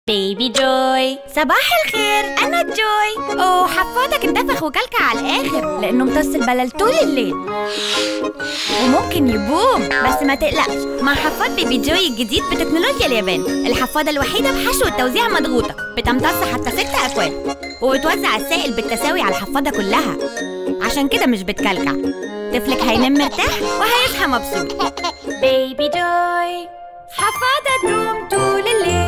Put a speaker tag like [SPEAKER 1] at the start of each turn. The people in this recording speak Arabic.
[SPEAKER 1] بيبي جوي. صباح الخير، أنا جوي. أوه، حفاضك انتفخ وكلكع على الآخر لأنه امتص البلل طول الليل وممكن يبوم. بس ما تقلقش، مع حفاض بيبي جوي الجديد بتكنولوجيا اليابان، الحفاضة الوحيدة بحشو والتوزيع مضغوطة، بتمتص حتى 6 أكواب وبتوزع السائل بالتساوي على الحفاضة كلها، عشان كده مش بتكلكع. طفلك هينام مرتاح وهيصحى مبسوط. بيبي جوي، حفاضة تدوم طول الليل.